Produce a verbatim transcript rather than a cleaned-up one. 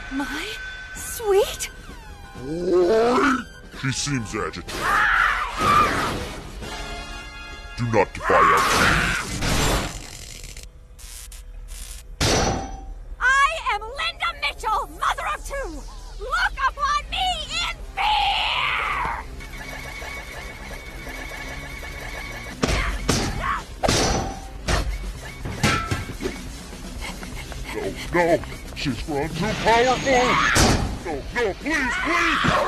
My sweet? She seems agitated. Do not defy our I am Linda Mitchell, mother of two! Look upon me in fear! No, no! She's grown too powerful! No, no, please, please!